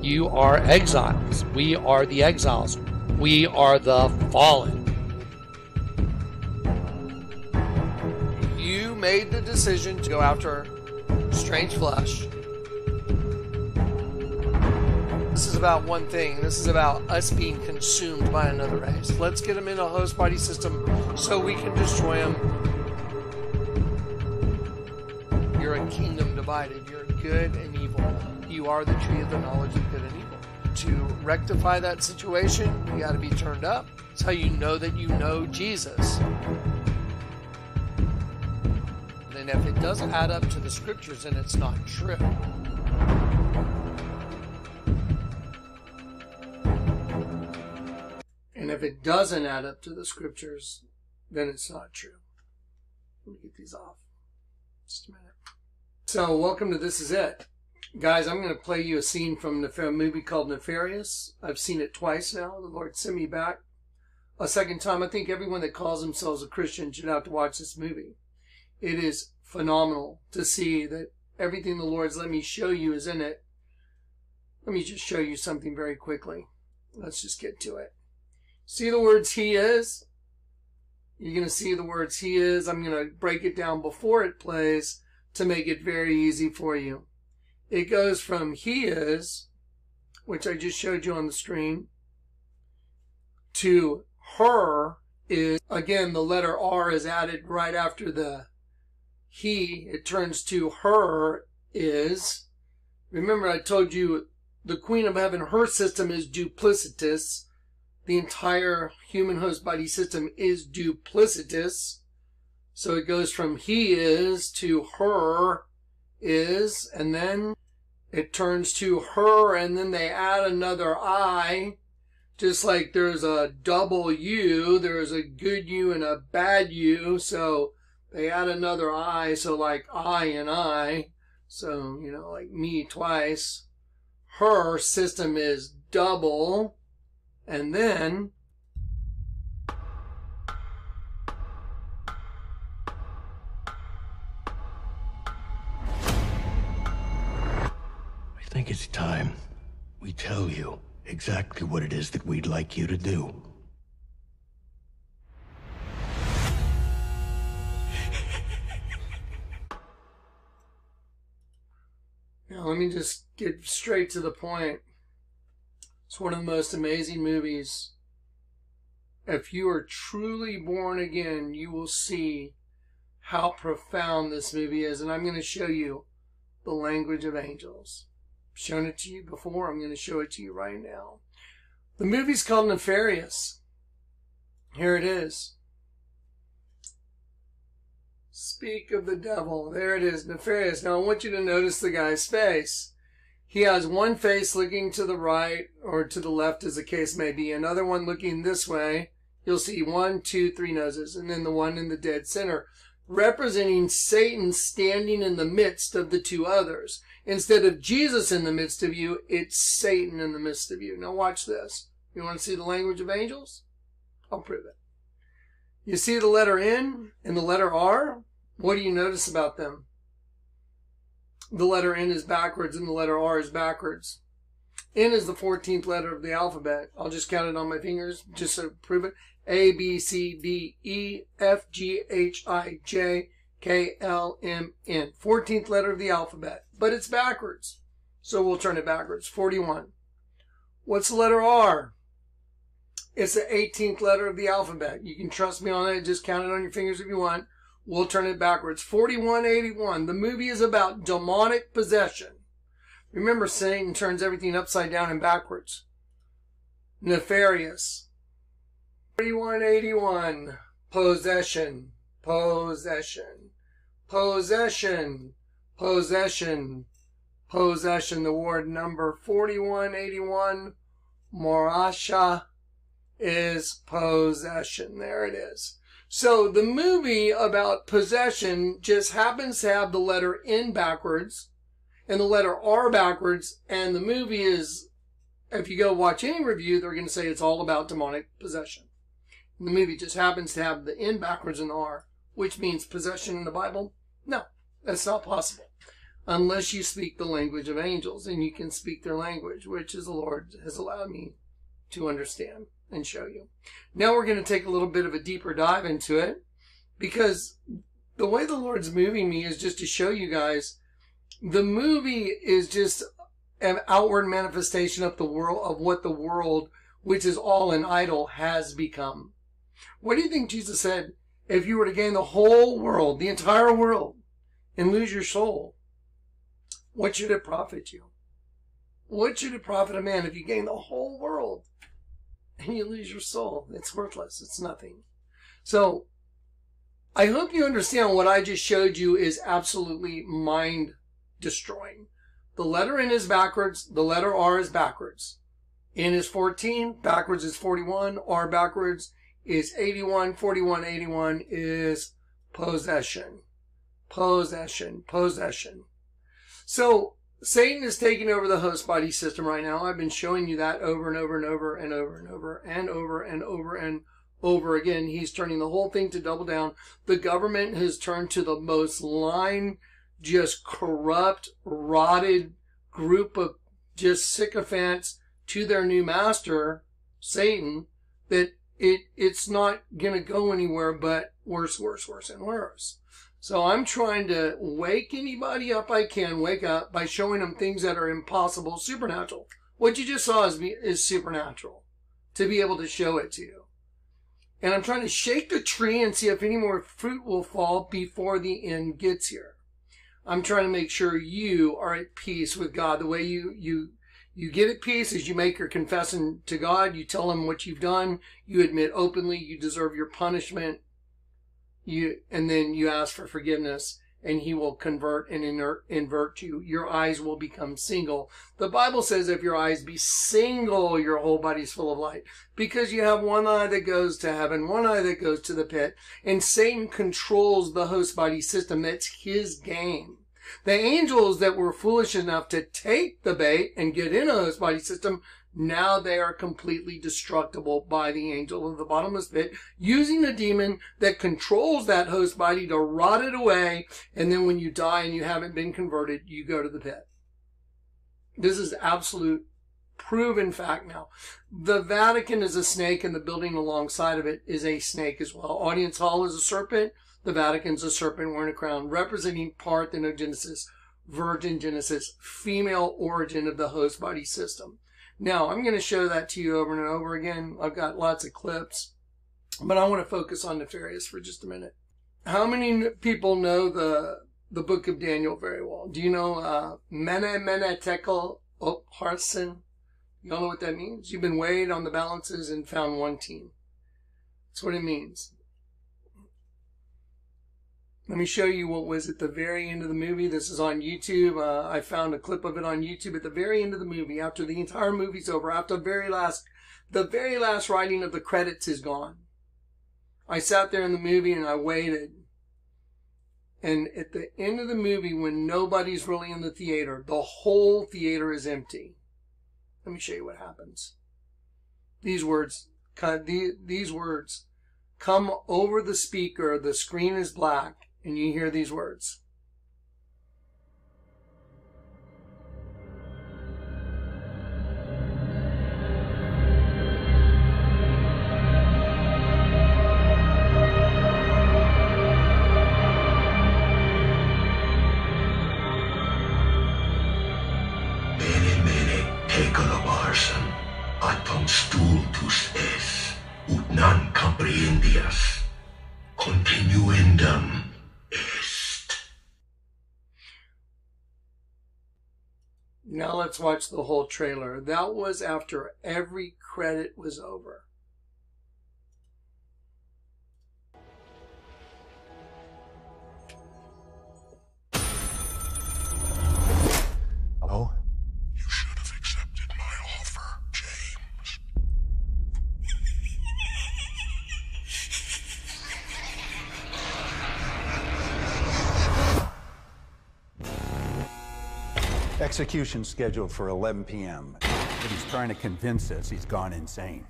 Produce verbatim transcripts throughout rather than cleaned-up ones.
You are exiles. We are the exiles. We are the fallen. You made the decision to go after strange flesh. This is about one thing. This is about us being consumed by another race. Let's get them in a host body system so we can destroy them. You're a kingdom divided. You're good and evil. You are the tree of the knowledge of good and evil. To rectify that situation, you got to be turned up. It's how you know that you know Jesus. And if it doesn't add up to the scriptures, then it's not true. And if it doesn't add up to the scriptures, then it's not true. Let me get these off. Just a minute. So, welcome to This Is It. Guys, I'm going to play you a scene from a movie called Nefarious. I've seen it twice now. The Lord sent me back a second time. I think everyone that calls themselves a Christian should have to watch this movie. It is phenomenal to see that everything the Lord's let me show you is in it. Let me just show you something very quickly. Let's just get to it. See the words He is? You're going to see the words He is. I'm going to break it down before it plays to make it very easy for you. It goes from He is, which I just showed you on the screen, to her is. Again, the letter R is added right after the He. It turns to her is. Remember, I told you the Queen of Heaven, her system is duplicitous. The entire human host body system is duplicitous. So it goes from He is to her is, and then it turns to her, and then they add another I. Just like there's a double U, there's a good you and a bad you. So they add another I, so like I and I. So, you know, like me twice. Her system is double. And then I think it's time we tell you exactly what it is that we'd like you to do. Now, let me just get straight to the point. It's one of the most amazing movies. If you are truly born again, you will see how profound this movie is. And I'm going to show you the language of angels. I've shown it to you before. I'm going to show it to you right now. The movie's called Nefarious. Here it is. Speak of the devil. There it is, Nefarious. Now I want you to notice the guy's face. He has one face looking to the right or to the left, as the case may be. Another one looking this way. You'll see one, two, three noses, and then the one in the dead center, representing Satan standing in the midst of the two others. Instead of Jesus in the midst of you, it's Satan in the midst of you. Now watch this. You want to see the language of angels? I'll prove it. You see the letter N and the letter R? What do you notice about them? The letter N is backwards and the letter R is backwards. N is the fourteenth letter of the alphabet. I'll just count it on my fingers just to prove it. A, B, C, D, E, F, G, H, I, J, K, L, M, N. fourteenth letter of the alphabet. But it's backwards. So we'll turn it backwards. forty-one. What's the letter R? It's the eighteenth letter of the alphabet. You can trust me on it. Just count it on your fingers if you want. We'll turn it backwards. forty-one eighty-one. The movie is about demonic possession. Remember, Satan turns everything upside down and backwards. Nefarious. forty-one eighty-one. Possession. Possession. Possession. Possession. Possession. The word number forty-one eighty-one. Morasha is possession. There it is. So the movie about possession just happens to have the letter N backwards and the letter R backwards, and the movie is, if you go watch any review, they're going to say it's all about demonic possession. And the movie just happens to have the N backwards and R, which means possession in the Bible. No, that's not possible. unless you speak the language of angels, and you can speak their language, which is the Lord has allowed me to understand and show you. Now we're going to take a little bit of a deeper dive into it, because the way the Lord's moving me is just to show you guys the movie is just an outward manifestation of the world, of what the world, which is all an idol, has become. What do you think Jesus said? If you were to gain the whole world, the entire world, and lose your soul, what should it profit you? What should it profit a man if you gain the whole world and you lose your soul? It's worthless. It's nothing. So, I hope you understand what I just showed you is absolutely mind-destroying. The letter N is backwards. The letter R is backwards. N is fourteen. Backwards is forty-one. R backwards is eighty-one. forty-one, eighty-one is possession. Possession. Possession. So, Satan is taking over the host body system right now. I've been showing you that over and over and over and over and over and over and over and over again. He's turning the whole thing to double down. The government has turned to the most lying, just corrupt, rotted group of just sycophants to their new master, Satan, that it it's not going to go anywhere but worse, worse, worse, and worse. So I'm trying to wake anybody up I can wake up by showing them things that are impossible, supernatural. What you just saw is, is supernatural, to be able to show it to you. And I'm trying to shake the tree and see if any more fruit will fall before the end gets here. I'm trying to make sure you are at peace with God. The way you, you, you get at peace is you make your confession to God. You tell him what you've done. You admit openly you deserve your punishment. You, and then you ask for forgiveness, and he will convert and inert, invert you. Your eyes will become single. The Bible says if your eyes be single, your whole body's full of light. Because you have one eye that goes to heaven, one eye that goes to the pit. And Satan controls the host body system. That's his game. The angels that were foolish enough to take the bait and get in a host body system, now they are completely destructible by the angel of the bottomless pit, using a demon that controls that host body to rot it away, and then when you die and you haven't been converted, you go to the pit. This is absolute proven fact now. The Vatican is a snake, and the building alongside of it is a snake as well. Audience Hall is a serpent. The Vatican's a serpent wearing a crown, representing parthenogenesis, virgin genesis, female origin of the host body system. Now, I'm going to show that to you over and over again. I've got lots of clips, but I want to focus on Nefarious for just a minute. How many people know the the book of Daniel very well? Do you know uh, Mene Mene Tekel Upharsin? You all know what that means? You've been weighed on the balances and found wanting. That's what it means. Let me show you what was at the very end of the movie. This is on YouTube. Uh, I found a clip of it on YouTube at the very end of the movie. After the entire movie's over, after the very last, the very last writing of the credits is gone. I sat there in the movie and I waited. And at the end of the movie, when nobody's really in the theater, the whole theater is empty. Let me show you what happens. These words, these words come over the speaker. The screen is black. And you hear these words. Mene mene tekel upharsin, atom stultus es, ut non comprehendias, continuendum. Now let's watch the whole trailer. That was after every credit was over. Oh? You should have accepted my offer, James. Execution scheduled for eleven p m But he's trying to convince us he's gone insane.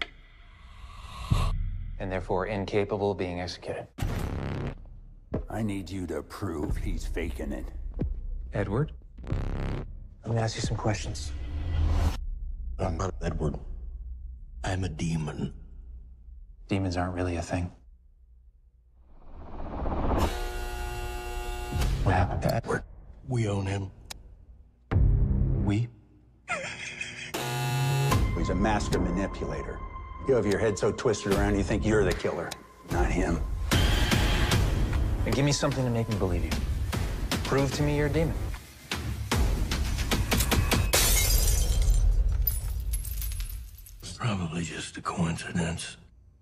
And therefore incapable of being executed. I need you to prove he's faking it. Edward, Let me ask you some questions. I'm not Edward. I'm a demon. Demons aren't really a thing. What happened to Edward? We own him. We? He's a master manipulator. You have your head so twisted around you think you're the killer, not him. And give me something to make me believe you. Prove to me you're a demon. It's probably just a coincidence.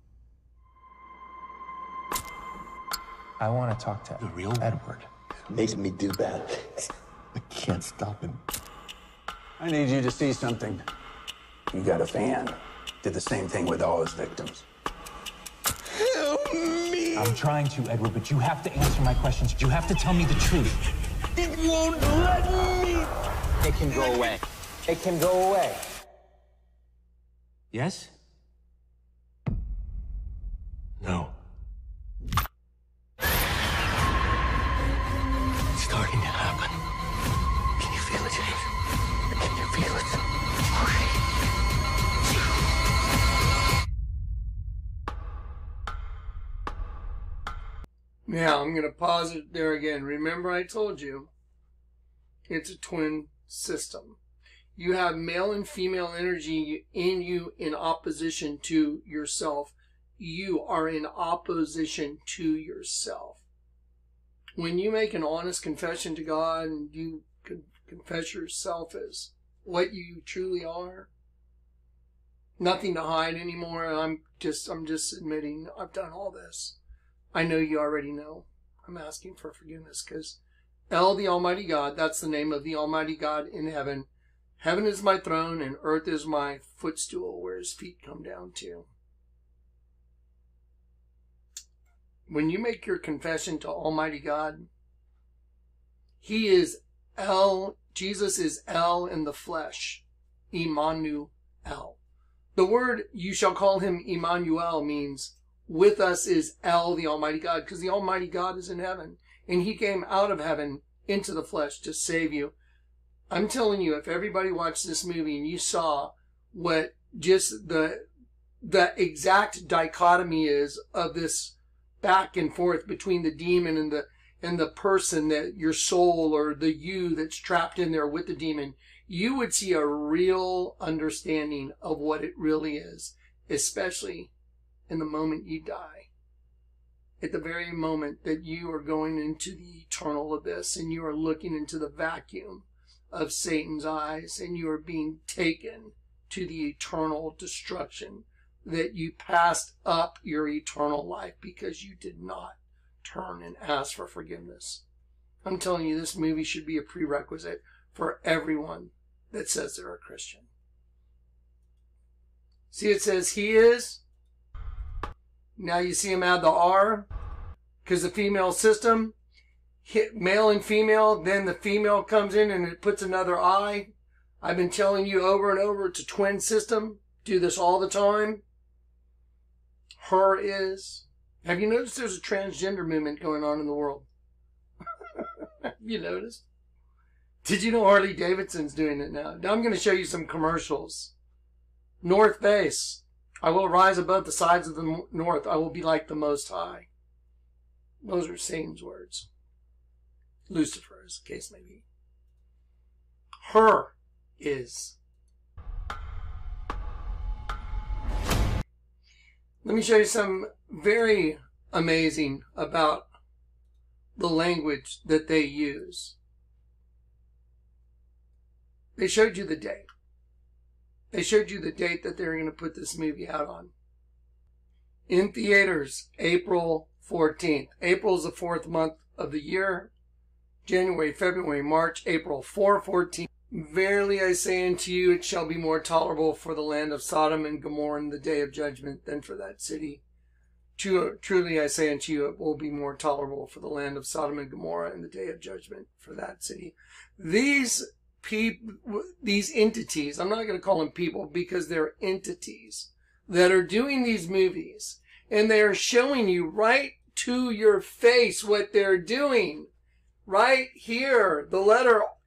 I want to talk to The real Edward. Makes me do bad. I can't stop him. I need you to see something. You got a fan. Did the same thing with all his victims. Help me! I'm trying to, Edward, but you have to answer my questions. You have to tell me the truth. It won't let me! It can go away. It can go away. Yes? No. It's starting to happen. Can you feel it, James? Can you feel it? Now, I'm going to pause it there again. Remember I told you, it's a twin system. You have male and female energy in you in opposition to yourself. You are in opposition to yourself. When you make an honest confession to God and you con- confess yourself as what you truly are, nothing to hide anymore. I'm just, I'm just admitting I've done all this. I know you already know. I'm asking for forgiveness because El, the Almighty God, that's the name of the Almighty God in heaven. Heaven is my throne and earth is my footstool where his feet come down to. When you make your confession to Almighty God, he is El, Jesus is El in the flesh, Emmanuel. The word, you shall call him Emmanuel, means with us is El, the Almighty God, because the Almighty God is in heaven, and he came out of heaven into the flesh to save you. I'm telling you, if everybody watched this movie and you saw what just the the exact dichotomy is of this back and forth between the demon and the and the person, that your soul or the you that's trapped in there with the demon, you would see a real understanding of what it really is, especially in the moment you die. At the very moment that you are going into the eternal abyss and you are looking into the vacuum of Satan's eyes and you are being taken to the eternal destruction, that you passed up your eternal life because you did not turn and ask for forgiveness. I'm telling you, this movie should be a prerequisite for everyone that says they're a Christian. See, it says he is. Now you see him add the R, because the female system, hit male and female, then the female comes in and it puts another I. I've been telling you over and over, it's a twin system. Do this all the time. Her is. Have you noticed there's a transgender movement going on in the world? Have you noticed? Did you know Harley Davidson's doing it now? Now I'm going to show you some commercials. North Face. I will rise above the sides of the north. I will be like the Most High. Those are Satan's words. Lucifer, as the case may be. Her is. Let me show you some very amazing about the language that they use. They showed you the date. They showed you the date that they're going to put this movie out on. In theaters, April fourteenth. April is the fourth month of the year. January, February, March, April, four fourteen. Verily I say unto you, it shall be more tolerable for the land of Sodom and Gomorrah in the day of judgment than for that city. Truly I say unto you, it will be more tolerable for the land of Sodom and Gomorrah in the day of judgment for that city. These people, these entities, I'm not going to call them people because they're entities that are doing these movies, and they are showing you right to your face what they're doing. Right here, the letter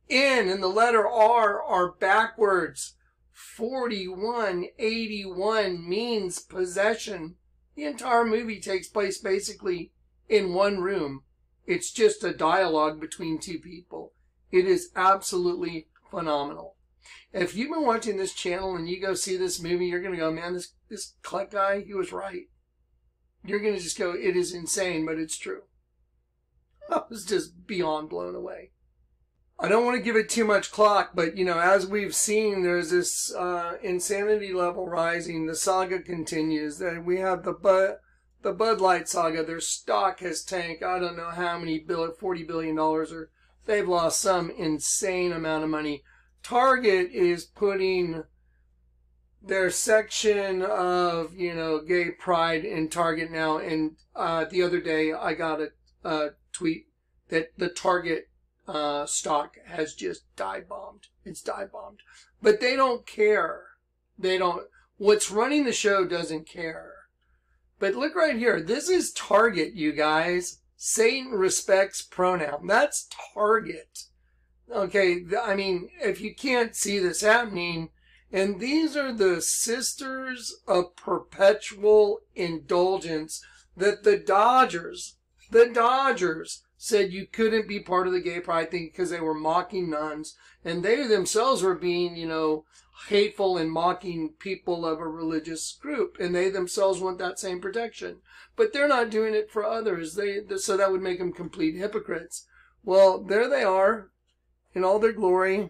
N and the letter R are backwards. forty-one eighty-one means possession. The entire movie takes place basically in one room. It's just a dialogue between two people. It is absolutely phenomenal. If you've been watching this channel and you go see this movie, you're going to go, man, this, this Kleck guy, he was right. You're going to just go, it is insane, but it's true. I was just beyond blown away. I don't want to give it too much clock, but, you know, as we've seen, there's this uh, insanity level rising. The saga continues. That we have the Bud, the Bud Light saga. Their stock has tanked. I don't know how many, bill, forty billion dollars, or they've lost some insane amount of money. Target is putting their section of, you know, gay pride in Target now. And uh, the other day I got a, a tweet that the Target uh, stock has just dive bombed. It's dive bombed. But they don't care. They don't. What's running the show doesn't care. But look right here. This is Target, you guys. Satan respects pronoun. That's Target. Okay, I mean, if you can't see this happening, and these are the Sisters of Perpetual Indulgence that the Dodgers, the Dodgers said you couldn't be part of the gay pride thing because they were mocking nuns, and they themselves were being, you know, hateful and mocking people of a religious group, and they themselves want that same protection. But they're not doing it for others. They, so that would make them complete hypocrites. Well, there they are in all their glory.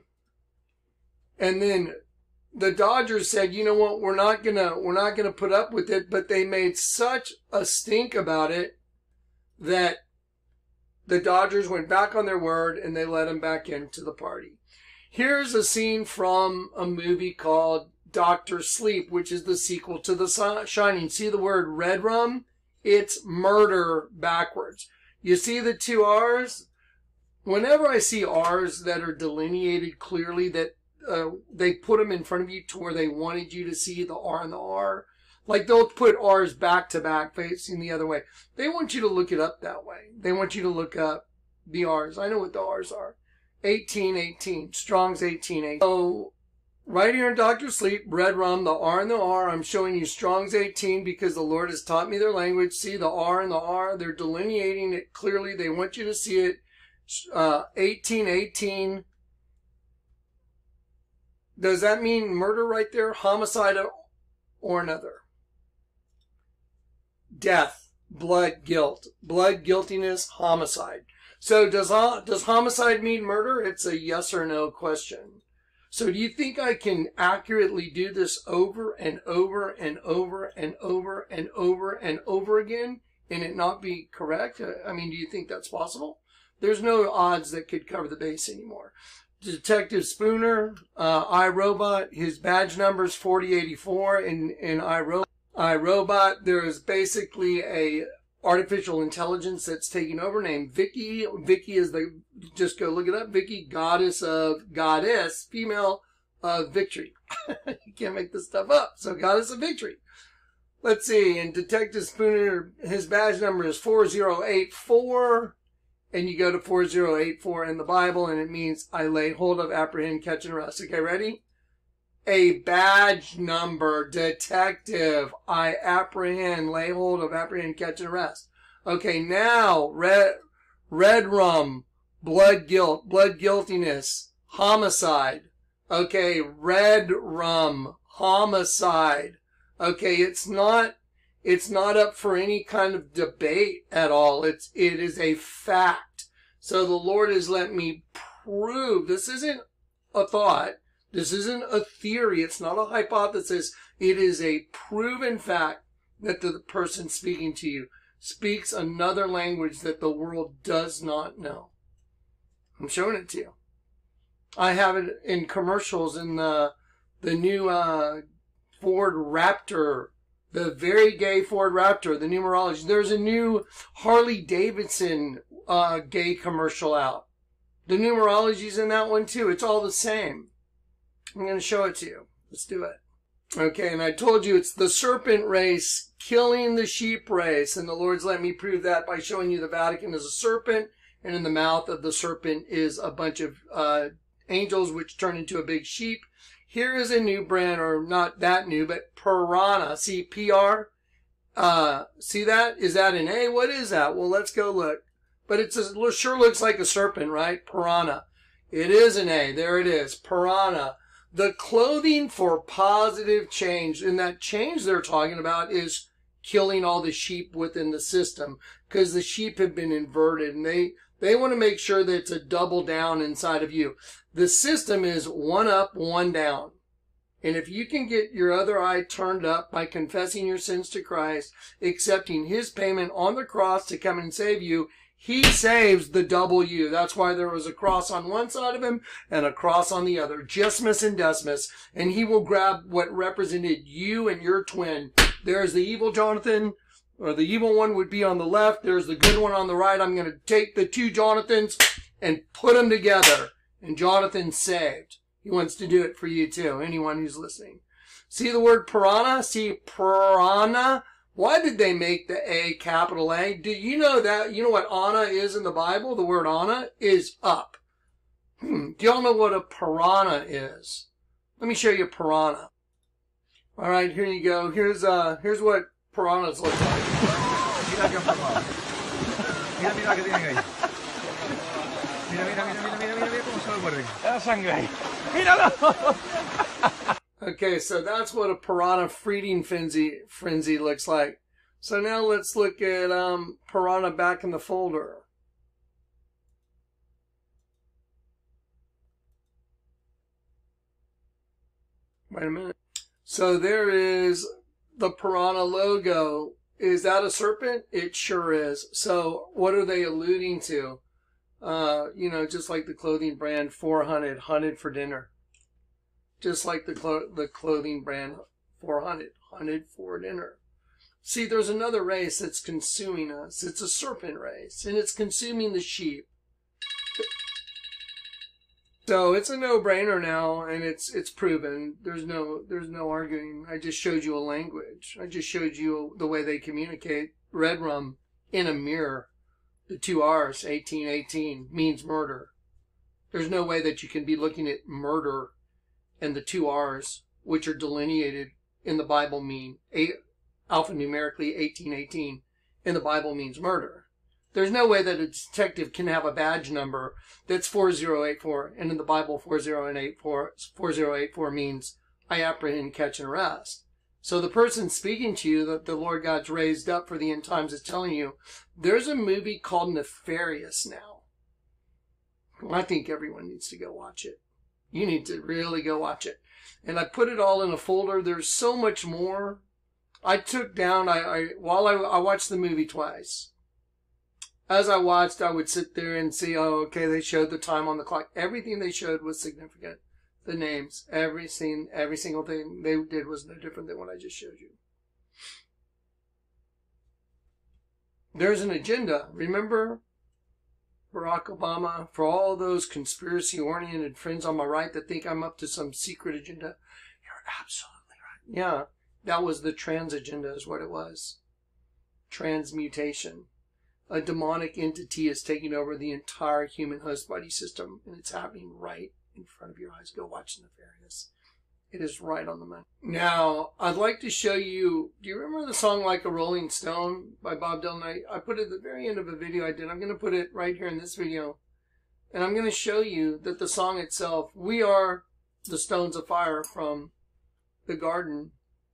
And then the Dodgers said, you know what, we're not gonna, we're not gonna put up with it, but they made such a stink about it that the Dodgers went back on their word and they let him back into the party. Here's a scene from a movie called Doctor Sleep, which is the sequel to The Shining. See the word red rum? It's murder backwards. You see the two R's? Whenever I see R's that are delineated clearly, that uh, they put them in front of you to where they wanted you to see the R and the R. Like they'll put R's back to back facing the other way. They want you to look it up that way. They want you to look up the R's. I know what the R's are. eighteen eighteen. Strong's eighteen eighteen. So, right here in Doctor Sleep, red rum, the R and the R. I'm showing you Strong's eighteen because the Lord has taught me their language. See the R and the R. They're delineating it clearly. They want you to see it. Uh, eighteen eighteen. Does that mean murder right there? Homicide or another? Death, blood, guilt. Blood, guiltiness, homicide. So does, does homicide mean murder? It's a yes or no question. So do you think I can accurately do this over and over and over and over and over and over again and it not be correct? I mean, do you think that's possible? There's no odds that could cover the base anymore. Detective Spooner, uh, iRobot, his badge number is forty eighty-four in, in iRobot. iRobot, there is basically a artificial intelligence that's taking over named Vicky. Vicky is the, just go look it up, Vicky, goddess of, goddess, female of victory. You can't make this stuff up. So goddess of victory. Let's see, and Detective Spooner, his badge number is four zero eight four. And you go to four zero eight four in the Bible, and it means I lay hold of, apprehend, catch, and arrest. Okay, ready? A badge number, detective, I apprehend, lay hold of, apprehend, catch, and arrest. Okay, now, red, red rum, blood guilt, blood guiltiness, homicide. Okay, red rum, homicide. Okay, it's not, it's not up for any kind of debate at all. It's, it is a fact. So the Lord has let me prove, this isn't a thought. This isn't a theory. It's not a hypothesis. It is a proven fact that the person speaking to you speaks another language that the world does not know. I'm showing it to you. I have it in commercials in the, the new uh, Ford Raptor, the very gay Ford Raptor, the numerology. There's a new Harley Davidson uh, gay commercial out. The numerology's in that one too. It's all the same. I'm going to show it to you. Let's do it. Okay, and I told you it's the serpent race killing the sheep race. And the Lord's let me prove that by showing you the Vatican is a serpent. And in the mouth of the serpent is a bunch of uh, angels which turn into a big sheep. Here is a new brand, or not that new, but piranha. See, P R? Uh, see that? Is that an A? What is that? Well, let's go look. But it's a, it sure looks like a serpent, right? Piranha. It is an A. There it is. Piranha. The clothing for positive change. And that change they're talking about is killing all the sheep within the system, because the sheep have been inverted, and they, they want to make sure that it's a double down inside of you. The system is one up, one down. And if you can get your other eye turned up by confessing your sins to Christ, accepting his payment on the cross to come and save you, he saves the double you. That's why there was a cross on one side of him and a cross on the other. Jusmus and Dusmus. And he will grab what represented you and your twin. There's the evil Jonathan, or the evil one would be on the left. There's the good one on the right. I'm going to take the two Jonathans and put them together. And Jonathan's saved. He wants to do it for you too, anyone who's listening. See the word piranha? See piranha? Why did they make the A capital A? Do you know that? You know what ana is in the Bible? The word ana is up. Hmm. Do y'all know what a piranha is? Let me show you piranha. All right, here you go. Here's uh, here's what piranhas look like. Mira qué formado. Mira, mira que tienen ahí. Mira, mira, mira, mira, mira, mira, mira cómo se lo muerden. La sangre ahí. Míralo. Okay, so that's what a piranha feeding frenzy frenzy looks like. So now let's look at um, piranha back in the folder. Wait a minute. So there is the piranha logo. Is that a serpent? It sure is. So what are they alluding to? Uh, you know, just like the clothing brand four hundred, hunted for dinner. Just like the clo the clothing brand four hundred, hunted for dinner. See, there's another race that's consuming us. It's a serpent race, and it's consuming the sheep. So it's a no-brainer now, and it's it's proven. There's no there's no arguing. I just showed you a language. I just showed you the way they communicate. Red rum in a mirror. The two R's, eighteen eighteen, means murder. There's no way that you can be looking at murder and the two R's, which are delineated in the Bible, mean eight, alphanumerically eighteen eighteen in the Bible means murder. There's no way that a detective can have a badge number that's four zero eight four, and in the Bible four zero eight four means I apprehend, catch, and arrest. So the person speaking to you that the Lord God's raised up for the end times is telling you, there's a movie called Nefarious now. I think everyone needs to go watch it. You need to really go watch it. And I put it all in a folder. There's so much more. I took down, I, I while I, I watched the movie twice. As I watched, I would sit there and see, oh, okay, they showed the time on the clock. Everything they showed was significant. The names, every scene, every single thing they did was no different than what I just showed you. There's an agenda. Remember Barack Obama? For all those conspiracy-oriented friends on my right that think I'm up to some secret agenda, you're absolutely right. Yeah, that was the trans agenda is what it was. Transmutation. A demonic entity is taking over the entire human host body system, and it's happening right in front of your eyes. Go watch Nefarious. It is right on the money. Now, I'd like to show you, do you remember the song Like a Rolling Stone by Bob Dylan? I, I put it at the very end of a video I did. I'm going to put it right here in this video. And I'm going to show you that the song itself, we are the stones of fire from the garden.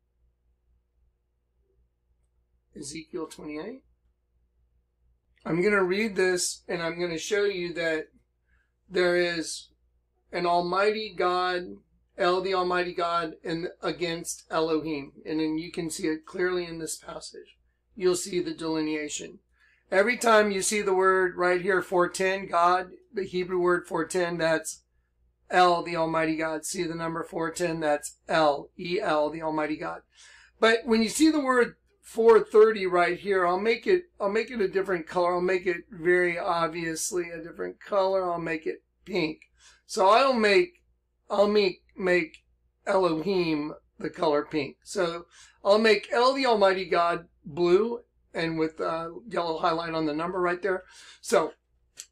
Ezekiel twenty-eight. I'm going to read this, and I'm going to show you that there is an almighty God, El the Almighty God, and against Elohim. And then you can see it clearly in this passage. You'll see the delineation. Every time you see the word right here, four ten, God, the Hebrew word four ten, that's El, the Almighty God. See the number four ten, that's El, E L, the Almighty God. But when you see the word four thirty right here, I'll make it, I'll make it a different color. I'll make it very obviously a different color. I'll make it pink. So I'll make, I'll make, make Elohim the color pink. So I'll make El the Almighty God blue and with uh, yellow highlight on the number right there. So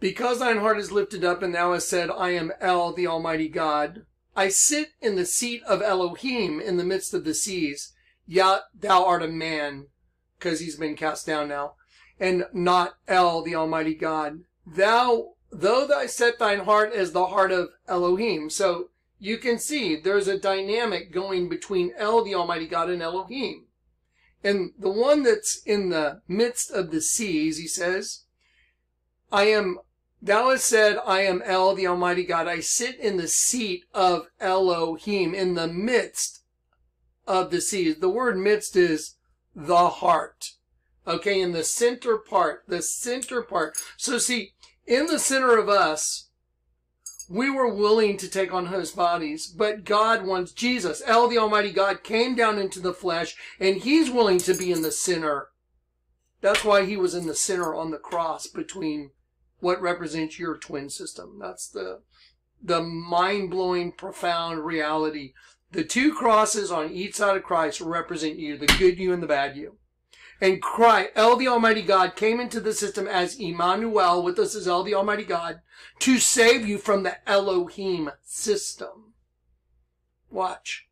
Because thine heart is lifted up, and thou hast said, I am El, the Almighty God. I sit in the seat of Elohim in the midst of the seas. Yet thou art a man, because he's been cast down now, and not El, the Almighty God. Thou, though thou set thine heart as the heart of Elohim. So you can see there's a dynamic going between El, the Almighty God, and Elohim. And the one that's in the midst of the seas, he says, I am, thou hast said, I am El, the Almighty God. I sit in the seat of Elohim, in the midst of the seas. The word midst is the heart. Okay, in the center part, the center part. So see, in the center of us, we were willing to take on host bodies, but God wants Jesus. El, the Almighty God, came down into the flesh, and he's willing to be in the center. That's why he was in the center on the cross between what represents your twin system. That's the, the mind-blowing, profound reality. The two crosses on each side of Christ represent you, the good you and the bad you. And Christ, El, the Almighty God, came into the system as Emmanuel, with us as El, the Almighty God, to save you from the Elohim system. Watch.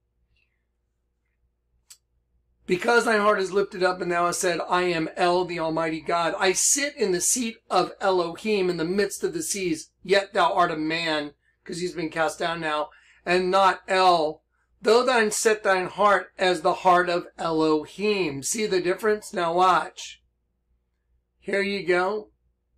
Because thine heart is lifted up, and thou hast said, I am El, the Almighty God. I sit in the seat of Elohim in the midst of the seas, yet thou art a man, because he's been cast down now, and not El. Though thine set thine heart as the heart of Elohim. See the difference? Now watch. Here you go.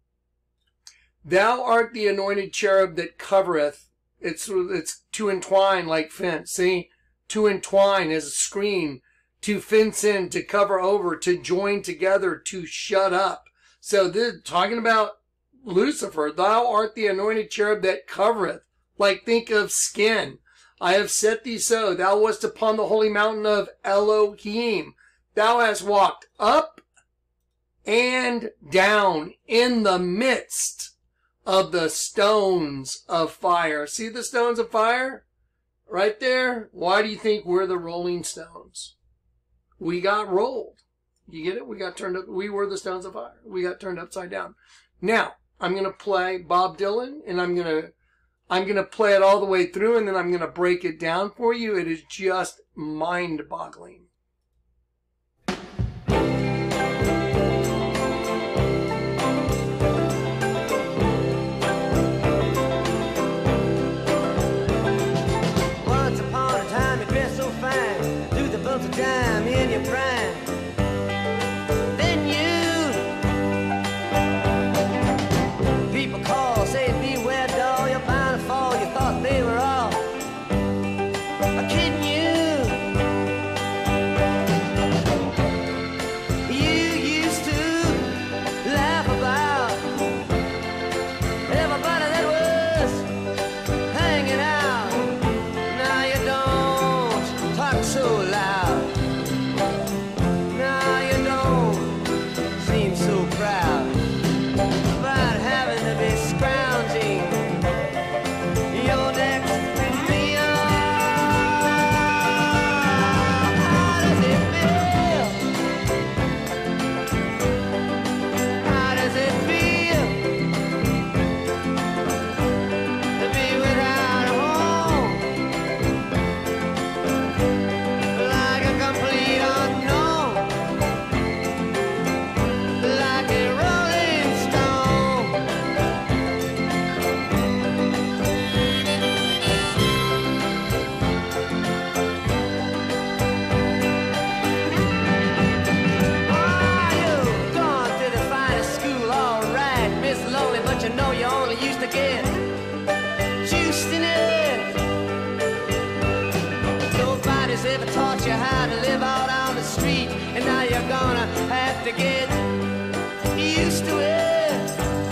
Thou art the anointed cherub that covereth. It's, it's to entwine like fence. See? To entwine as a screen. To fence in, to cover over, to join together, to shut up. So this talking about Lucifer. Thou art the anointed cherub that covereth. Like think of skin. I have set thee so. Thou wast upon the holy mountain of Elohim. Thou hast walked up and down in the midst of the stones of fire. See the stones of fire? Right there. Why do you think we're the rolling stones? We got rolled. You get it? We got turned up. We were the stones of fire. We got turned upside down. Now, I'm going to play Bob Dylan, and I'm going to I'm going to play it all the way through, and then I'm going to break it down for you. It is just mind-boggling. Once upon a time you dressed so fine, through the bumps of time in your prime. Then you, people call, say beware doll, you're bound to fall. You thought they were all kidding you. You used to laugh about everybody that was hanging out. Now you don't talk so loud. Now you don't seem so proud about having to be scrounging your next meal. How does it feel? How does it feel to be without a home? Like a complete unknown, like a rolling stone. Oh, you've gone to the finest school, all right, Miss Lonely, but you know you only used to get juiced in it. Nobody's ever taught you how to live out on the street, and now you're gonna have to get used to it.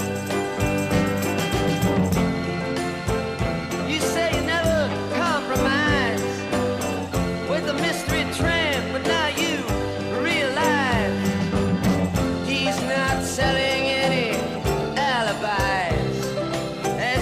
You say you never compromise with a mystery tramp, but now you realize he's not selling any alibis. As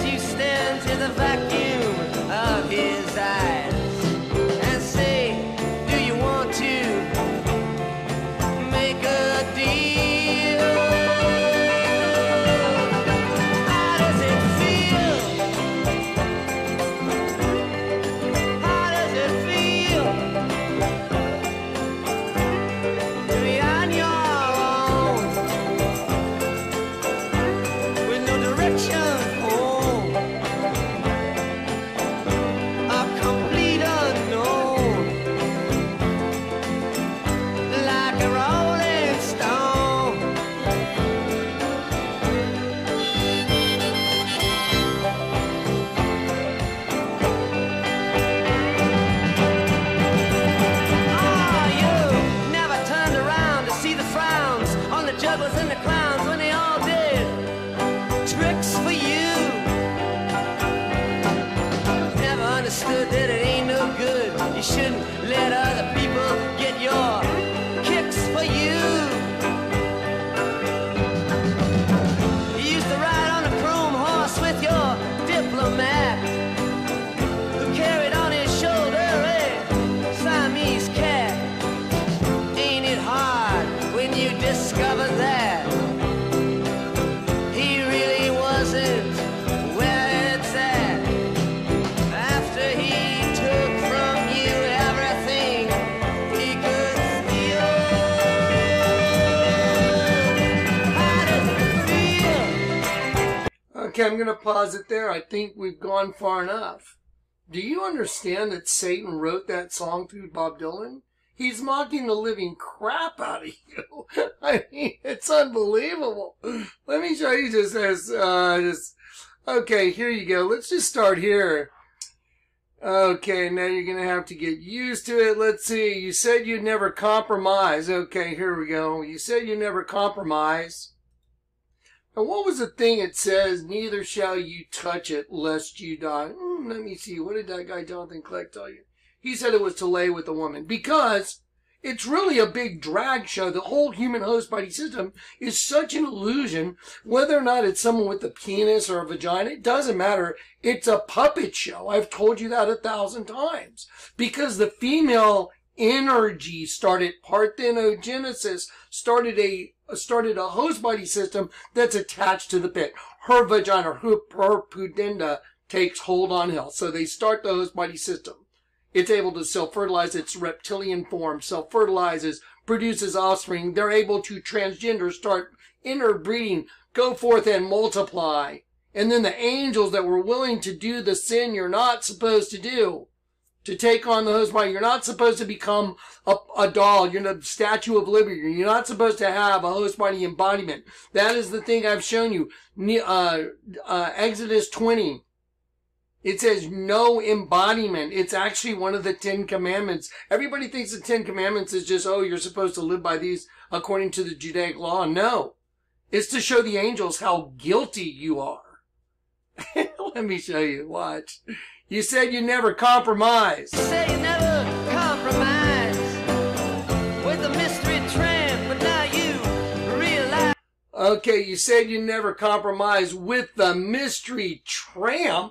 Okay, I'm going to pause it there. I think we've gone far enough. Do you understand that Satan wrote that song through Bob Dylan? He's mocking the living crap out of you. I mean, it's unbelievable. Let me show you just as, uh, just, okay, here you go. Let's just start here. Okay, now you're going to have to get used to it. Let's see. You said you'd never compromise. Okay, here we go. You said you'd never compromise. Now, what was the thing it says? Neither shall you touch it, lest you die. Mm, let me see. What did that guy Jonathan Kleck tell you? He said it was to lay with a woman. Because it's really a big drag show. The whole human host body system is such an illusion. Whether or not it's someone with a penis or a vagina, it doesn't matter. It's a puppet show. I've told you that a thousand times. Because the female energy started parthenogenesis, started a started a host body system that's attached to the pit. Her vagina, her, her pudenda takes hold on hell. So they start the host body system. It's able to self-fertilize. Its reptilian form self-fertilizes, produces offspring. They're able to transgender, start interbreeding, go forth and multiply. And then the angels that were willing to do the sin you're not supposed to do, to take on the host body. You're not supposed to become a, a doll. You're the Statue of Liberty. You're not supposed to have a host body embodiment. That is the thing I've shown you. Uh, uh, Exodus twenty. It says no embodiment. It's actually one of the Ten Commandments. Everybody thinks the Ten Commandments is just, oh, you're supposed to live by these according to the Judaic law. No. It's to show the angels how guilty you are. Let me show you. Watch. You said you never compromise. You say you never compromise with a mystery tramp, but now you realize. Okay, you said you never compromise with the mystery tramp.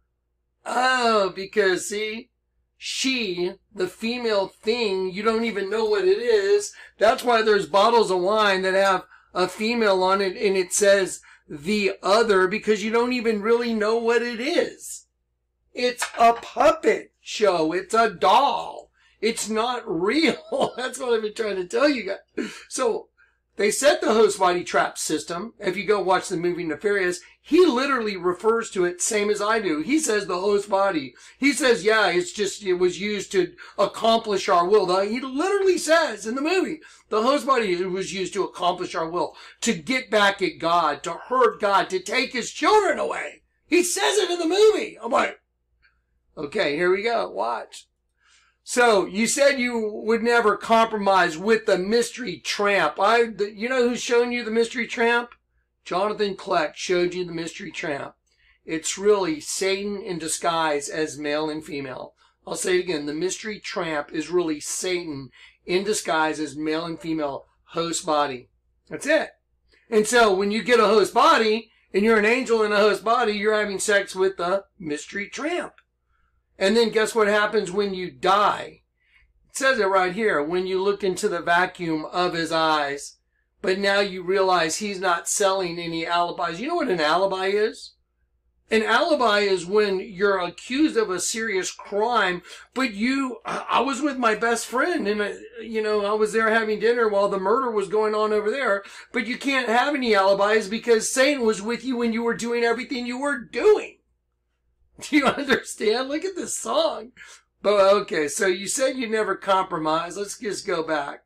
Oh, because, see, she, the female thing, you don't even know what it is. That's why there's bottles of wine that have a female on it, and it says the other, because you don't even really know what it is. It's a puppet show. It's a doll. It's not real. That's what I've been trying to tell you guys. So, they set the host body trap system. If you go watch the movie Nefarious, he literally refers to it same as I do. He says the host body. He says, yeah, it's just, it was used to accomplish our will. He literally says in the movie, the host body was used to accomplish our will, to get back at God, to hurt God, to take his children away. He says it in the movie. I'm like, okay, here we go. Watch. So, you said you would never compromise with the mystery tramp. I, the, you know who's shown you the mystery tramp? Jonathan Kleck showed you the mystery tramp. It's really Satan in disguise as male and female. I'll say it again. The mystery tramp is really Satan in disguise as male and female host body. That's it. And so, when you get a host body, and you're an angel in a host body, you're having sex with the mystery tramp. And then guess what happens when you die? It says it right here. When you look into the vacuum of his eyes. But now you realize he's not selling any alibis. You know what an alibi is? An alibi is when you're accused of a serious crime, but you, I was with my best friend and, uh, you know, I was there having dinner while the murder was going on over there, but you can't have any alibis because Satan was with you when you were doing everything you were doing. Do you understand? Look at this song. But okay, so you said you never compromise. Let's just go back.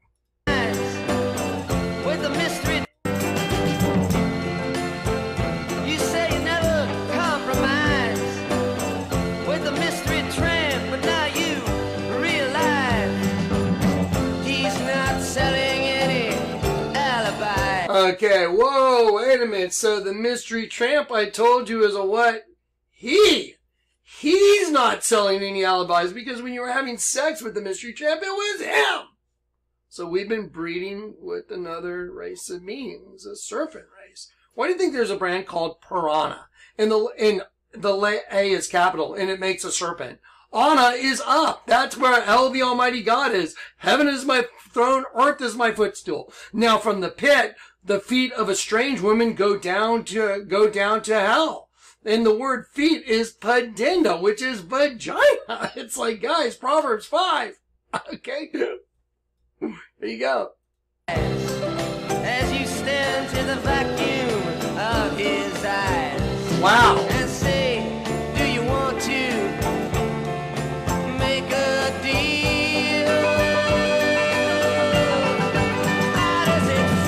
With a mystery. You say you never compromise with a mystery tramp, but now you realize he's not selling any alibi. Okay, whoa, wait a minute. So the mystery tramp I told you is a what? He. He's not selling any alibis because when you were having sex with the mystery tramp, it was him. So we've been breeding with another race of beings, a serpent race. Why do you think there's a brand called Piranha? And the, and the A is capital, and it makes a serpent. Ana is up. That's where El the Almighty God is. Heaven is my throne, earth is my footstool. Now from the pit, the feet of a strange woman go down to, go down to hell. And the word feet is pudenda, which is vagina. It's like, guys, Proverbs five. Okay. There you go. As you stare into the vacuum of his eyes. Wow. And say, do you want to make a deal? How does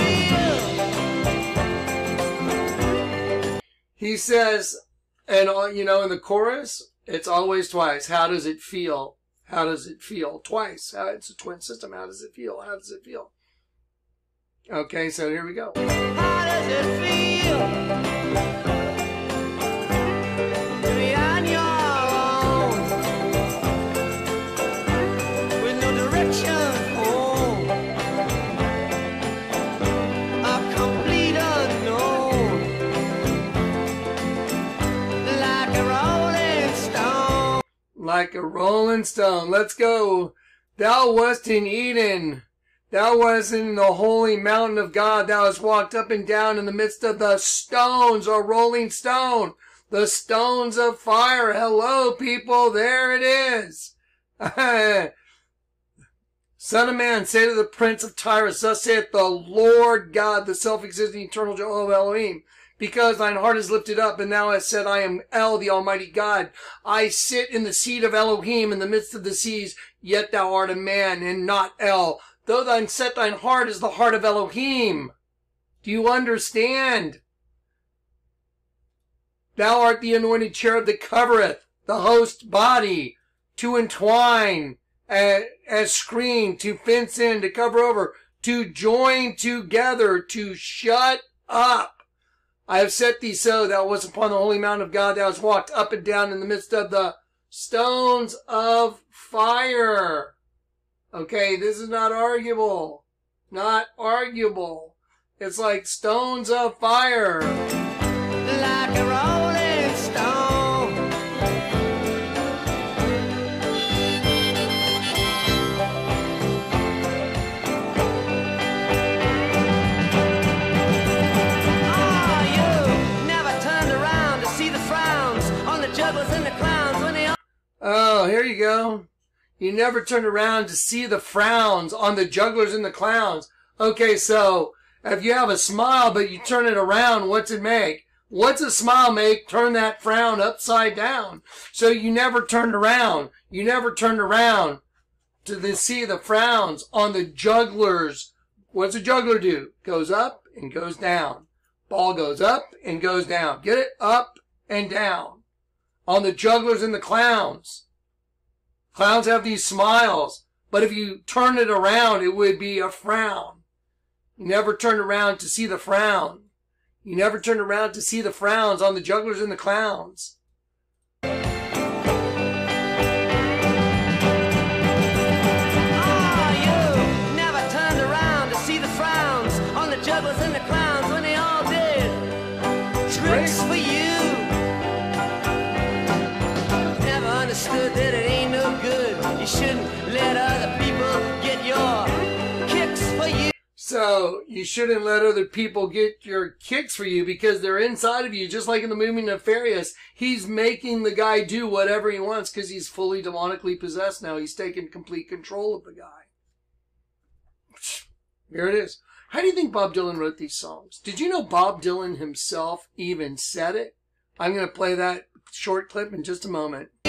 it feel? He says, and all, you know, in the chorus, it's always twice. How does it feel? How does it feel? Twice. How, it's a twin system. How does it feel? How does it feel? Okay, so here we go. How does it feel to be on your own with no direction home, a complete unknown, like a rolling stone? Like a rolling stone. Let's go. Thou wast in Eden. Thou wast in the holy mountain of God. Thou hast walked up and down in the midst of the stones, a rolling stone. The stones of fire. Hello, people. There it is. Son of man, say to the prince of Tyrus, thus saith the Lord God, the self-existing eternal Jehovah Elohim. Because thine heart is lifted up, and thou hast said, I am El, the Almighty God. I sit in the seat of Elohim in the midst of the seas, yet thou art a man, and not El. Though thine set thine heart is the heart of Elohim. Do you understand? Thou art the anointed cherub that covereth the host body, to entwine, as, as screen, to fence in, to cover over, to join together, to shut up. I have set thee so, thou wast upon the holy mountain of God, thou hast walked up and down in the midst of the stones of fire. Okay, this is not arguable. Not arguable. It's like stones of fire. Like a rolling stone. Oh, you never turned around to see the frowns on the jugglers and the clowns when they... Oh, here you go. You never turned around to see the frowns on the jugglers and the clowns. Okay, so if you have a smile but you turn it around, what's it make? What's a smile make? Turn that frown upside down. So you never turned around. You never turned around to the, see the frowns on the jugglers. What's a juggler do? Goes up and goes down. Ball goes up and goes down. Get it? Up and down. On the jugglers and the clowns. Clowns have these smiles, but if you turn it around, it would be a frown. You never turned around to see the frown. You never turned around to see the frowns on the jugglers and the clowns. Oh, you never turned around to see the frowns on the jugglers and the clowns when they all did tricks for you. Never understood that it ain't no good. You shouldn't let other people get your kicks for you. So, you shouldn't let other people get your kicks for you because they're inside of you, just like in the movie Nefarious. He's making the guy do whatever he wants because he's fully demonically possessed now. He's taken complete control of the guy. Here it is. How do you think Bob Dylan wrote these songs? Did you know Bob Dylan himself even said it? I'm going to play that short clip in just a moment. You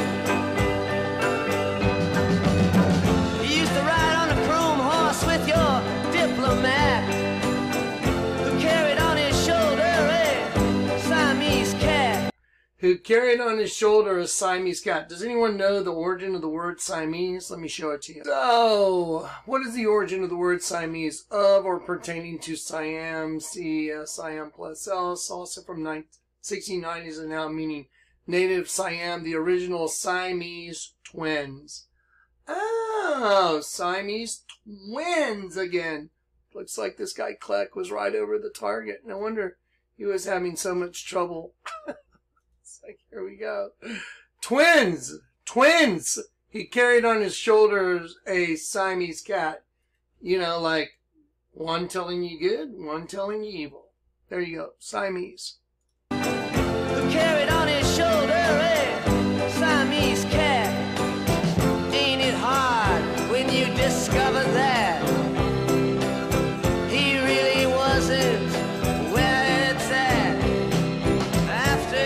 used to ride on a chrome horse with your diplomat, who carried on his shoulder a Siamese cat. Who carried on his shoulder a Siamese cat. Does anyone know the origin of the word Siamese? Let me show it to you. So, what is the origin of the word Siamese? Of or pertaining to Siam, C S I M plus L, also from sixteen nineties and now meaning native Siam, the original Siamese twins. Oh, Siamese twins again. Looks like this guy Kleck was right over the target. No wonder he was having so much trouble. It's like, here we go. Twins! Twins! He carried on his shoulders a Siamese cat. You know, like one telling you good, one telling you evil. There you go. Siamese. Who carried on his shoulder a Siamese cat. Ain't it hard when you discover that he really wasn't where it's at? After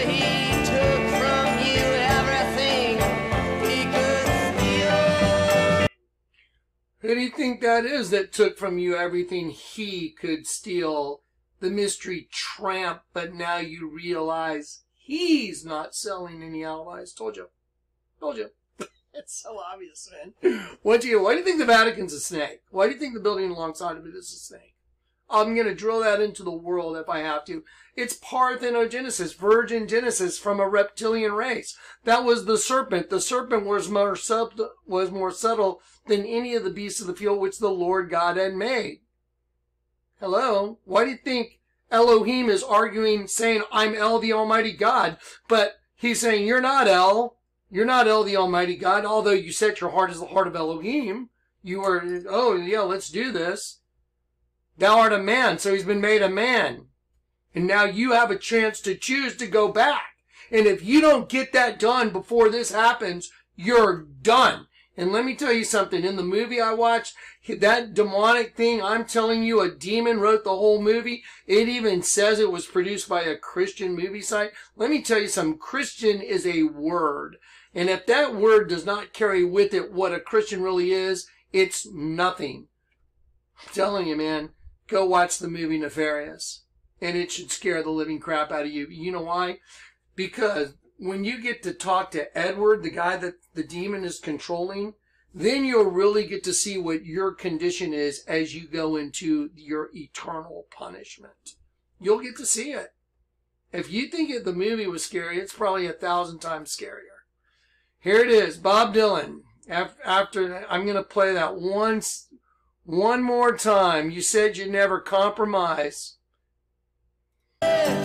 think that is that took from you everything he could steal? The mystery tramp, but now you realize he's not selling any alibis. Told you. Told you. It's so obvious, man. What do you, why do you think the Vatican's a snake? Why do you think the building alongside of it is a snake? I'm going to drill that into the world if I have to. It's parthenogenesis, virgin genesis from a reptilian race. That was the serpent. The serpent was more, sub, was more subtle than any of the beasts of the field which the Lord God had made. Hello? Why do you think Elohim is arguing, saying, I'm El, the Almighty God, but he's saying, you're not El. You're not El, the Almighty God, although you set your heart as the heart of Elohim. You are, oh, yeah, let's do this. Thou art a man, so he's been made a man. And now you have a chance to choose to go back. And if you don't get that done before this happens, you're done. And let me tell you something. In the movie I watched, that demonic thing, I'm telling you, a demon wrote the whole movie. It even says it was produced by a Christian movie site. Let me tell you something. Christian is a word. And if that word does not carry with it what a Christian really is, it's nothing. I'm telling you, man, go watch the movie Nefarious. And it should scare the living crap out of you. You know why? Because when you get to talk to Edward, the guy that the demon is controlling, then you'll really get to see what your condition is as you go into your eternal punishment. You'll get to see it. If you think the movie was scary, it's probably a thousand times scarier. Here it is, Bob Dylan. After I'm going to play that once, one more time. You said you'd never compromise. You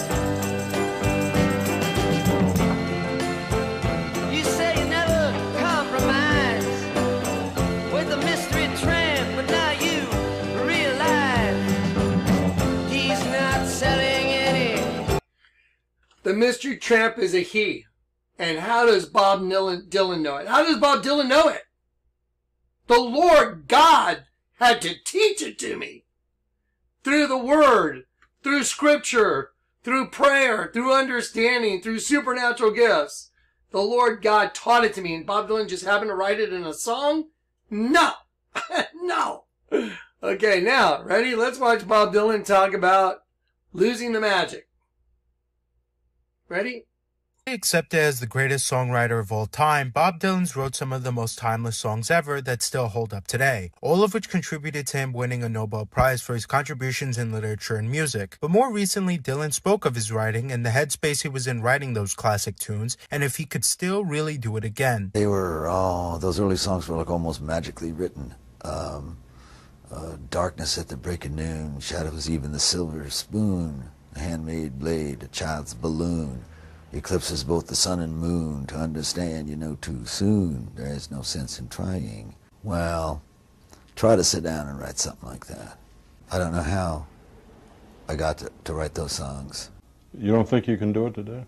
say you never compromise with the mystery tramp, but now you realize he's not selling any. The mystery tramp is a he. And how does Bob Dylan know it? How does Bob Dylan know it? The Lord God had to teach it to me. Through the Word, through Scripture, through prayer, through understanding, through supernatural gifts. The Lord God taught it to me. And Bob Dylan just happened to write it in a song? No. No. Okay, now, ready? Let's watch Bob Dylan talk about losing the magic. Ready? Accepted as the greatest songwriter of all time, Bob Dylan wrote some of the most timeless songs ever that still hold up today, all of which contributed to him winning a Nobel Prize for his contributions in literature and music. But more recently, Dylan spoke of his writing and the headspace he was in writing those classic tunes, and if he could still really do it again. They were, oh, those early songs were like almost magically written. Um, uh, darkness at the break of noon, shadows even the silver spoon, a handmade blade, a child's balloon. Eclipses both the sun and moon. To understand, you know too soon. There is no sense in trying. Well, try to sit down and write something like that. I don't know how I got to, to write those songs. You don't think you can do it today?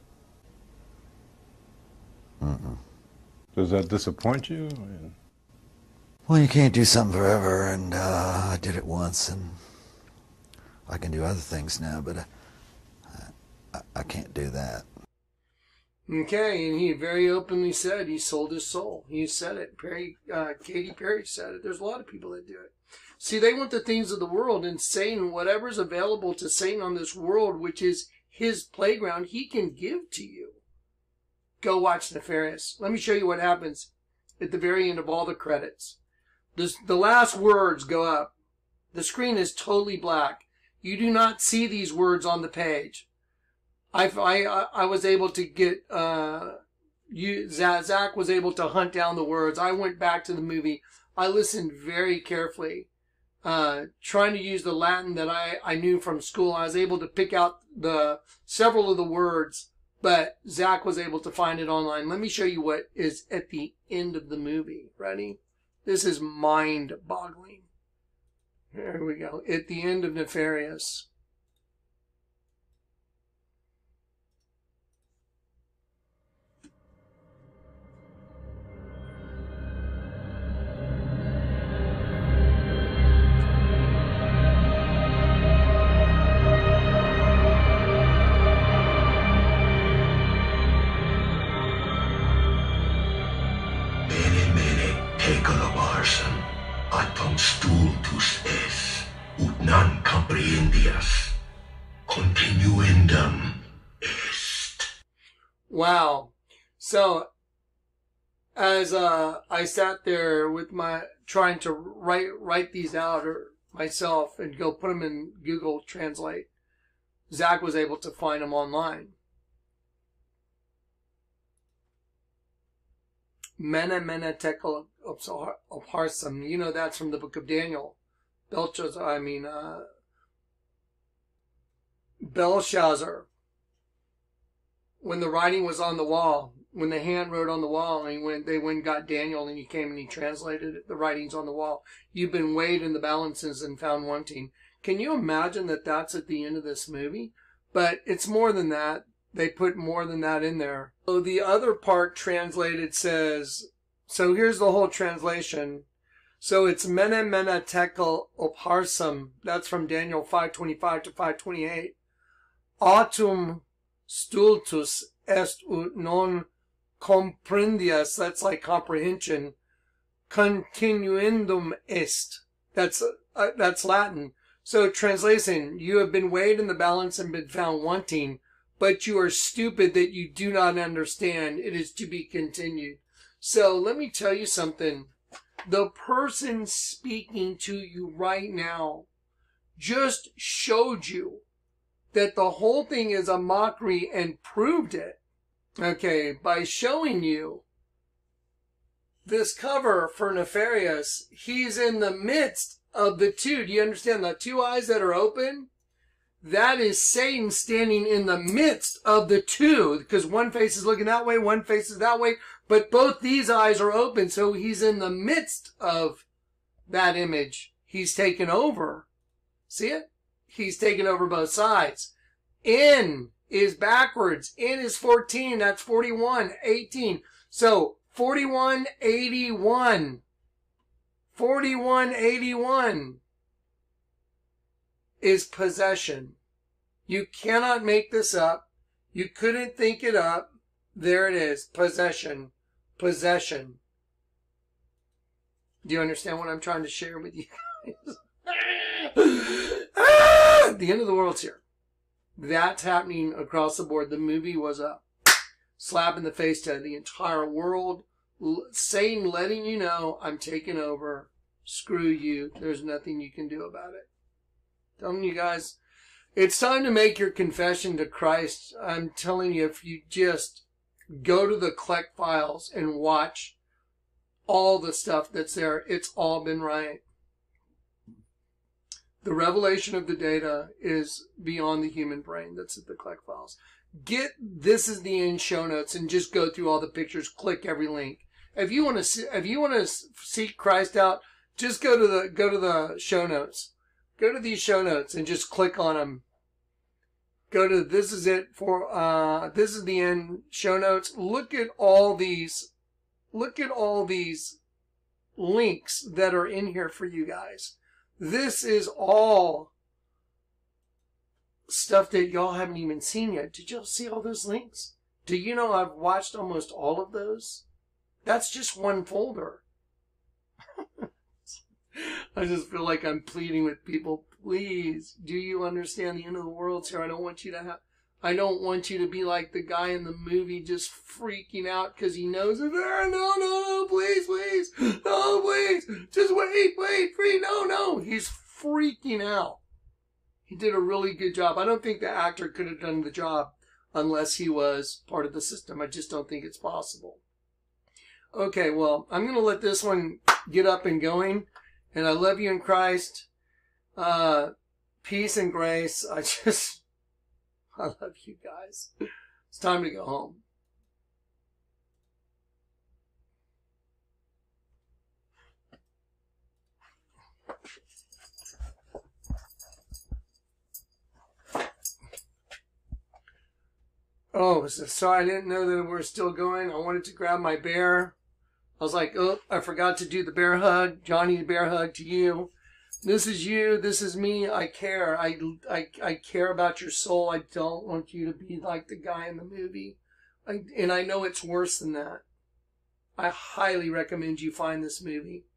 Mm-mm. Does that disappoint you? I mean... Well, you can't do something forever, and uh, I did it once, and I can do other things now, but I, I, I can't do that. Okay, and he very openly said he sold his soul. He said it. Perry, uh, Katy Perry said it. There's a lot of people that do it. See, they want the things of the world, and Satan, whatever's available to Satan on this world, which is his playground, he can give to you. Go watch Nefarious. Let me show you what happens at the very end of all the credits. This, the last words go up. The screen is totally black. You do not see these words on the page. I, I, I was able to get, uh, you, Zach was able to hunt down the words. I went back to the movie. I listened very carefully, uh, trying to use the Latin that I, I knew from school. I was able to pick out the, several of the words, but Zach was able to find it online. Let me show you what is at the end of the movie. Ready? This is mind-boggling. Here we go. At the end of Nefarious. Attom stúl stultus es, ut non comprehendias. Continuendum est. Wow. So, as uh, I sat there with my, trying to write, write these out or myself and go put them in Google Translate, Zach was able to find them online. Mene Mene Tekel Upharsin. You know that's from the book of Daniel. Belshazzar, I mean, uh, Belshazzar. When the writing was on the wall, when the hand wrote on the wall, and when they went and got Daniel and he came and he translated it, the writings on the wall. You've been weighed in the balances and found wanting. Can you imagine that that's at the end of this movie? But it's more than that. They put more than that in there. So the other part translated says, so here's the whole translation. So it's Mene Mene Tekel Upharsin. That's from Daniel five twenty-five to five twenty-eight. Autum stultus est ut non comprendias. That's like comprehension. Continuendum est. That's, uh, that's Latin. So translation, you have been weighed in the balance and been found wanting, but you are stupid that you do not understand. It is to be continued. So let me tell you something. The person speaking to you right now just showed you that the whole thing is a mockery and proved it. Okay, by showing you this cover for Nefarious, he's in the midst of the two. Do you understand? The two eyes that are open? That is Satan standing in the midst of the two, because one face is looking that way, one face is that way, but both these eyes are open, so he's in the midst of that image. He's taken over. See it? He's taken over both sides. N is backwards. N is fourteen. That's forty-one. eighteen. So, forty-one eighty-one. forty-one eighty-one. Is possession. You cannot make this up. You couldn't think it up. There it is. Possession. Possession. Do you understand what I'm trying to share with you guys? Ah! The end of the world's here. That's happening across the board. The movie was a slap in the face to the entire world. Satan letting you know, I'm taking over. Screw you. There's nothing you can do about it. Telling you guys, it's time to make your confession to Christ. I'm telling you, if you just go to the Kleck Files and watch all the stuff that's there, it's all been right. The revelation of the data is beyond the human brain. That's at the Kleck Files. Get, this is the end show notes, and just go through all the pictures, click every link. If you want to see, if you want to seek Christ out, just go to the, go to the show notes. Go to these show notes and just click on them. Go to, this is it for, uh, this is the end show notes. Look at all these, look at all these links that are in here for you guys. This is all stuff that y'all haven't even seen yet. Did y'all see all those links? Do you know I've watched almost all of those? That's just one folder. I just feel like I'm pleading with people. Please, do you understand the end of the world's here? I don't want you to have, I don't want you to be like the guy in the movie just freaking out because he knows it. No, no, no, please, please. No, please. Just wait, wait, free. No, no. He's freaking out. He did a really good job. I don't think the actor could have done the job unless he was part of the system. I just don't think it's possible. Okay, well, I'm going to let this one get up and going. And I love you in Christ. Uh, peace and grace. I just, I love you guys. It's time to go home. Oh, so sorry. I didn't know that we're still going. I wanted to grab my bear. I was like, oh, I forgot to do the bear hug. Johnny, the bear hug to you. This is you. This is me. I care. I, I, I care about your soul. I don't want you to be like the guy in the movie. I, and I know it's worse than that. I highly recommend you find this movie.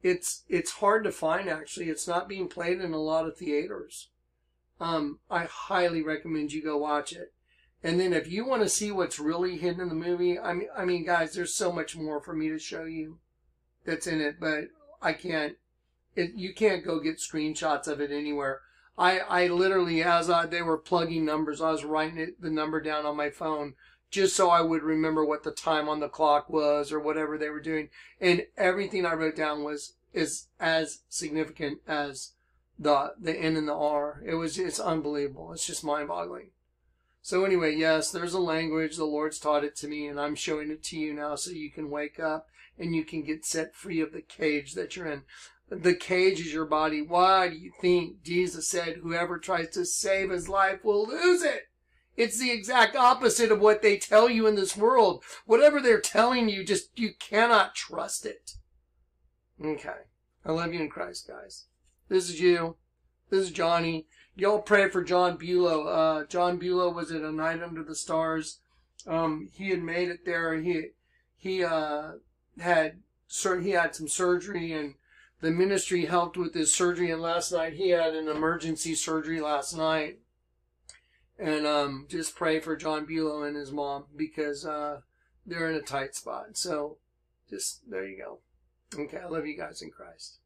it's it's hard to find, actually. It's not being played in a lot of theaters. Um, I highly recommend you go watch it. And then if you want to see what's really hidden in the movie, I mean, I mean, guys, there's so much more for me to show you that's in it, but I can't. It, you can't go get screenshots of it anywhere. I, I literally, as I, they were plugging numbers, I was writing it, the number down on my phone just so I would remember what the time on the clock was or whatever they were doing. And everything I wrote down was is as significant as the the N and the R. It was it's unbelievable. It's just mind-boggling. So anyway, yes, there's a language. The Lord's taught it to me, and I'm showing it to you now so you can wake up and you can get set free of the cage that you're in. The cage is your body. Why do you think Jesus said whoever tries to save his life will lose it? It's the exact opposite of what they tell you in this world. Whatever they're telling you, just you cannot trust it. Okay. I love you in Christ, guys. This is you. This is Johnny. Y'all pray for John Bulow. Uh, John Bulow was at A Night Under the Stars. Um, he had made it there. He, he, uh, had, he had some surgery, and the ministry helped with his surgery. And last night he had an emergency surgery last night. And, um, just pray for John Bulow and his mom, because, uh, they're in a tight spot. So just, there you go. Okay. I love you guys in Christ.